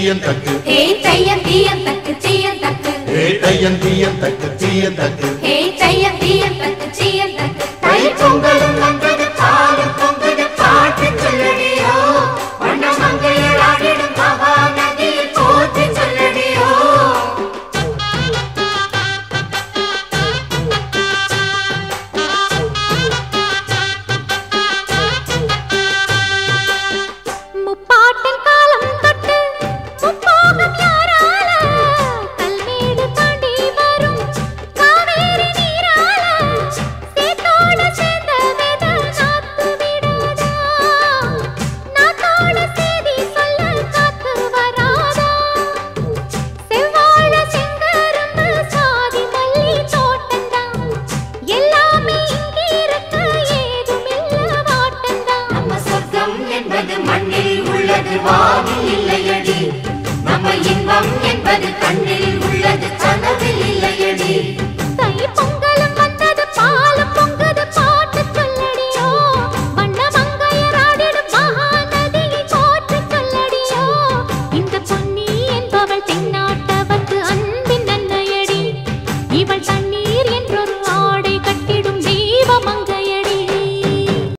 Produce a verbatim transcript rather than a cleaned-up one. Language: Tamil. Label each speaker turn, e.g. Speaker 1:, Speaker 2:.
Speaker 1: தீயன் தக்கு
Speaker 2: ஹே தையன் தீயன் தக்கு தீயன் தக்கு
Speaker 1: ஹே தையன் தீயன் தக்கு தீயன் தக்கு
Speaker 2: ஹே தையன் தீயன் தக்கு தீயன் தக்கு தை பொங்கலும் வந்தது பாலும் பொங்குது பாட்டு சொல்லடியோ வண்ண மங்கையர் ஆடிடும் மகா நதியில் போற்றி சொல்லடியோ முப்பாட்டன் காலம் தொட்டு முப்போகம் யாரால கல்மேடு தாண்டி வரும் காவேரி நீரால சேத்தோட சேர்ந்த வேத நாத்து விடாதா நாத்தோட சேதி சொல்ல காத்து வராதா செவ்வாழ செங்கரும்பு சாதி மல்லி தோட்டந்தான் எல்லாமே இங்கிருக்க ஏதுமில்ல வாட்டந்தான் நம்ம சொர்க்கம் என்பது மண்ணில் உள்ளது வானில் இல்லையடி நம்ம இன்பம் என்பது கண்ணில் உள்ளது கனவில் இல்லையடி தை பொங்கலும் வந்தது பாலும் பொங்குது பாட்டு சொல்லடியோ வண்ண மங்கையர் ஆடிடும் மகா நதியை போற்றி சொல்லடியோ இந்த பொன்னி என்பவள் தென்னாட்டவர்க்கு அன்பின் நன்மையடி இவள் தண்ணி